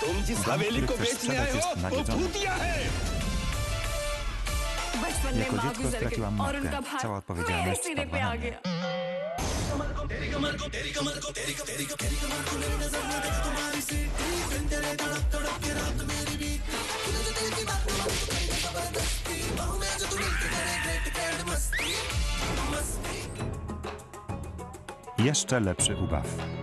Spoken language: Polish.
तुम जिस हवेली को बेचने आए हो वो भूतिया है। बचपन में Jako माँ dziecko गुजर गई straciłam और उनका matkę. भार Cała मेरे odpowiedzialność सिरे पे spadła आ na mnie. गया। Jeszcze lepszy ubaw.